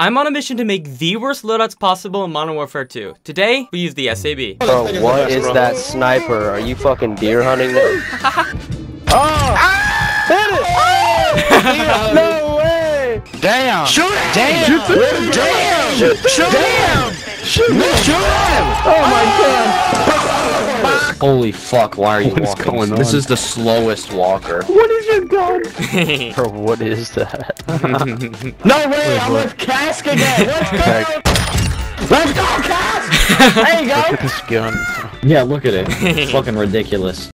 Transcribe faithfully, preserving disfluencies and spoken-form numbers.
I'm on a mission to make the worst loadouts possible in Modern Warfare two. Today, we use the S A B. Bro, what is that sniper? Are you fucking deer hunting them? Oh! Ah! Hit it! Oh! No way! Damn! Shoot him! Damn! Shoot him! Damn! Shoot him! Shoot him! Shoot him! Shoot him! Oh my god! Holy fuck, why are you What is walking? going on? This is the slowest walker. What is your gun? Bro, what is that? No way, I'm with Cask again! Let's go! Let's go, Cask! There you go! Look at this gun. Yeah, look at it. It's fucking ridiculous.